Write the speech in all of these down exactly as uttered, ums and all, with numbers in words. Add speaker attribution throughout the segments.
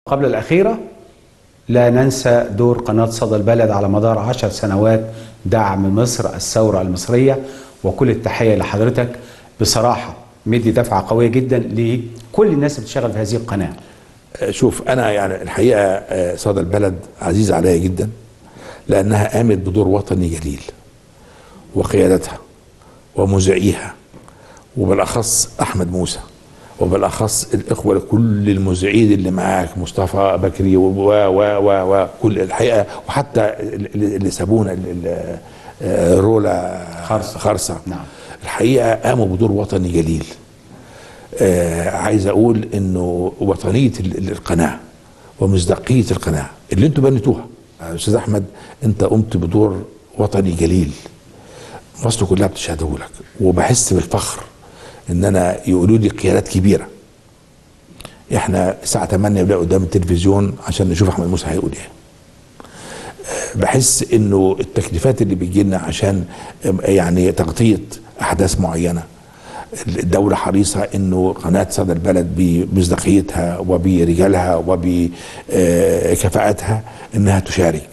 Speaker 1: قبل الأخيرة لا ننسى دور قناة صدى البلد على مدار عشر سنوات دعم مصر الثورة المصرية، وكل التحية لحضرتك. بصراحة مدي دفعة قوية جدا لكل الناس اللي بتشتغل في هذه القناة.
Speaker 2: شوف أنا يعني الحقيقة صدى البلد عزيز عليا جدا، لأنها قامت بدور وطني جليل، وقيادتها ومذيعيها وبالأخص أحمد موسى وبالأخص الإخوة كل المذيعين اللي معاك مصطفى بكري و و وكل الحقيقة، وحتى اللي سابونا رولا خرصة, خرصة.
Speaker 1: نعم.
Speaker 2: الحقيقة قاموا بدور وطني جليل. آه عايز أقول إنه وطنية القناة ومصداقية القناة اللي أنتوا بنيتوها أستاذ أحمد، أنت قمت بدور وطني جليل مصر كلها بتشهده لك، وبحس بالفخر ان انا يقولوا لي قيادات كبيره. احنا الساعه تمانية بنلاقي قدام التلفزيون عشان نشوف احمد موسى هيقول ايه. بحس انه التكليفات اللي بتجي لنا عشان يعني تغطيه احداث معينه، الدوله حريصه انه قناه صدى البلد بمصداقيتها وبرجالها وبكفاءتها انها تشارك.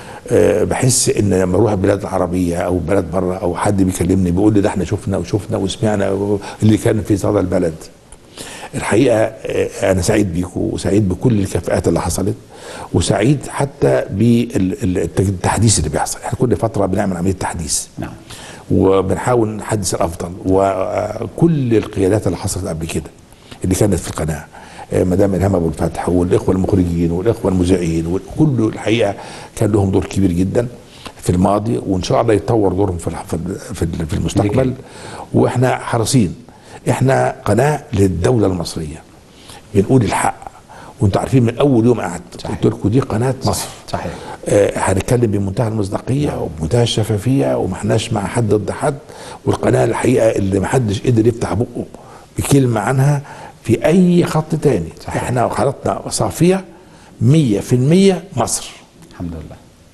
Speaker 2: بحس ان لما اروح البلاد العربيه او بلد بره او حد بيكلمني بيقول لي ده احنا شفنا وشفنا وسمعنا اللي كان في صدى البلد. الحقيقه انا سعيد بيكم وسعيد بكل الكفاءات اللي حصلت، وسعيد حتى بالتحديث اللي بيحصل. احنا كل فتره بنعمل عمليه تحديث.
Speaker 1: نعم.
Speaker 2: وبنحاول نحدث الافضل، وكل القيادات اللي حصلت قبل كده اللي كانت في القناه، مدام الهام ابو الفتح والاخوه المخرجين والاخوه المذيعين وكله، الحقيقه كان لهم دور كبير جدا في الماضي، وان شاء الله يتطور دورهم في في المستقبل. واحنا حريصين، احنا قناه للدوله المصريه بنقول الحق، وانتوا عارفين من اول يوم قعدت قلت لكم دي قناه مصر.
Speaker 1: صحيح.
Speaker 2: آه هنتكلم بمنتهى المصداقيه وبمنتهى الشفافيه، وما احناش مع حد ضد حد. والقناه الحقيقه اللي ما حدش قدر يفتح بقه بكلمه عنها في اي خط تاني. صحيح. احنا خلطنا صافيه مية في المية مصر.
Speaker 1: الحمد لله.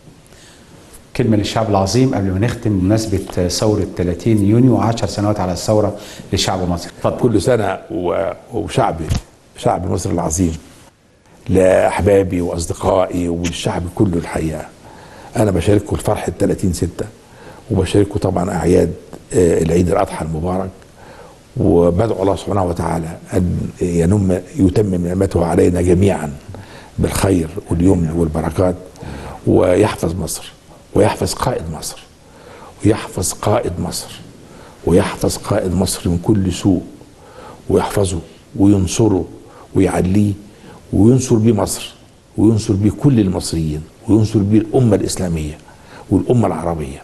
Speaker 1: كلمه للشعب العظيم قبل ما نختم بمناسبه ثوره ثلاثين يونيو وعشر سنوات على الثوره للشعب المصري.
Speaker 2: اتفضل. كل سنه وشعبي شعب مصر العظيم، لاحبابي واصدقائي والشعب كله. الحقيقه انا بشارككم الفرح ال ثلاثين ستة، وبشارككم طبعا اعياد العيد الاضحى المبارك، وبدعو الله سبحانه وتعالى ان ينم يتمم نعمته علينا جميعا بالخير واليمن والبركات، ويحفظ مصر ويحفظ قائد مصر ويحفظ قائد مصر ويحفظ قائد مصر من كل سوء، ويحفظه وينصره ويعليه وينصر بيه مصر وينصر بيه كل المصريين وينصر بيه الامه الاسلاميه والامه العربيه.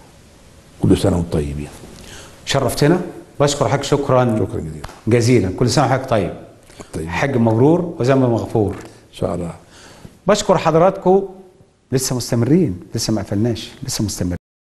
Speaker 2: كل سنه وانتم طيبين.
Speaker 1: شرفتنا. بشكر حضرتك شكرا
Speaker 2: شكرا جزيلا
Speaker 1: جزيلا. كل سنه وحضرتك طيب.
Speaker 2: طيب.
Speaker 1: حج مبرور وذنب مغفور
Speaker 2: ان شاء الله.
Speaker 1: بشكر حضراتكم. لسه مستمرين، لسه ما قفلناش، لسه مستمرين.